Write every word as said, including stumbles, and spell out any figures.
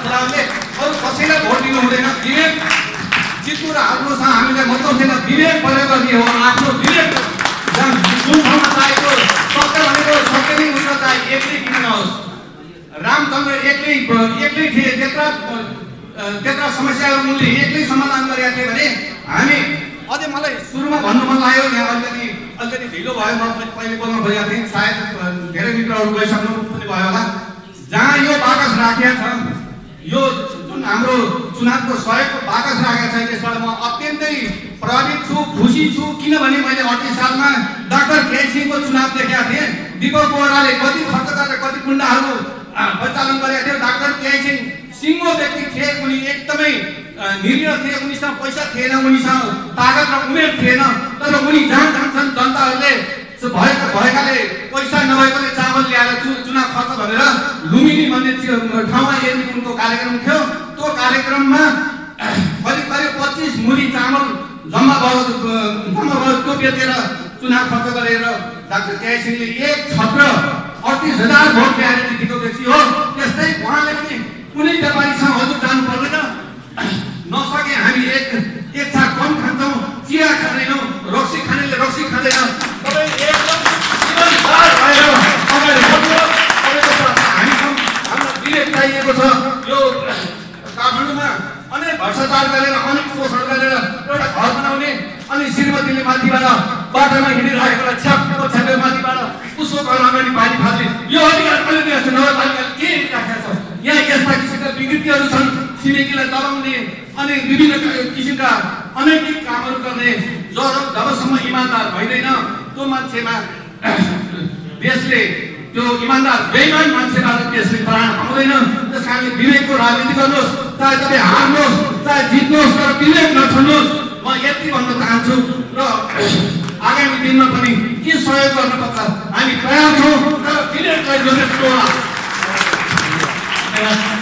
छोराहरूले अरू कसैलाई भोट दिनु हुँदैन। विवेक जित्नु र हार्नुसँग हामीलाई मतलब छैन। विवेक प्रयोग गर्ने हो। आफ्नो विवेक जुन ठाउँमा चाहेको सत्य भनेको सत्य नै उठ्न चाहे एक्लै किन नहोस्। रामचन्द्र एक्लै एक्लै थिए, त्यत्रा त्यत्रा समस्याहरू उनले एक्लै समाधान गरेका थिए भने हामी अझै मलाई सुरुमा भन्नु मन लाग्यो, यहाँ अलिकति अलिकति ढिलो भयो, म पहिले बोल्न खोजेको थिएँ, सायद धेरै मित्रहरू गइसक्नु पनि भयो होला। जहाँ यो बाकस राखिया छ, यो जुन हाम्रो चुनावको सहयोगको बाकस राखेको छ, त्यसबाट म अत्यन्तै प्रभावित छु, खुसी छु। किनभने मैले अडतिस सालमा डाक्टर केसिङको चुनाव देखेका थिएँ। दीपक बोहराले कति खर्च गरेर कति गुण्डाहरू परिचालन गरेका थियो। डाक्टर केसिङ सिङ्गो व्यक्ति थिए, उनी एकदमै निरीह थिए, उनीसँग पैसा थिएन, उनीसँग तागत र उमेर थिएन, तर उनी जहाँ जान्छन् जनताहरूले भएका भएकाले पैसा नभएकोले चामल ल्याएर चु चुनाव खर्च भनेर लुम्बिनी भन्ने ठाउँमा यदि उनको कार्यक्रम थियो। त्यो कार्यक्रममा करिब करिब पच्चिस मुरी चामल जम्मा भयो, जम्मा भयो, त्यो बेचेर चुनाव खर्च गरेर डाक्टर केसिङले एक छत्र अडतिस हजार भोट ल्याएर जितेको व्यक्ति हो। त्यस्तै उहाँले पनि कुनै व्यापारीसँग हजुर जानु पर्दैन, नसके हामी एक एक छाक कम खान्छौँ, चिया खाँदैनौँ, रक्सी खानेले रक्सी खाँदैन। तपाईँ एकदम इमानदार भएर अगाडि बढ्नुहोस्। हामीसँग हामीलाई विवेक चाहिएको छ। यो काठमाडौँमा अनेक भ्रष्टाचार गरेर अनेक शोषण गरेर एउटा घर बनाउने अनि श्रीमतीले माथिबाट बाटोमा हिँडिरहेकोलाई छ्याप्पो छ्यापेर माथिबाट उसको घर अगाडि पानी फाल्ने यो अधिकार कसले दिएको छ? नगरपालिकाले के राखेको छ? यहाँ यस्ता किसिमका विकृतिहरू छन्, छिमेकीलाई दबाउने अनि विभिन्न किसिमका अनैतिक कामहरू गर्ने। जब जबसम्म इमान्दार भइँदैन त्यो मान्छेमा देशले त्यो इमान्दार बेइमान मान्छेबाट देशले प्राण पाउँदैन। त्यस कारणले विवेकको राजनीति गर्नुहोस्, चाहे तपाईँ हार्नुहोस् चाहे जित्नुहोस्, तर विवेक नछोड्नुहोस्। म यति भन्न चाहन्छु र आगामी दिनमा पनि के सहयोग गर्न पर्छ हामी तयार छौँ, तर विवेकलाई जोडेर